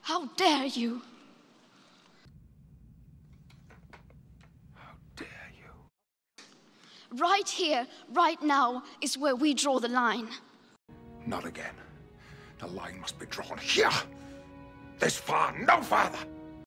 How dare you? How dare you? Right here, right now, is where we draw the line. Not again. The line must be drawn here. This far, no farther.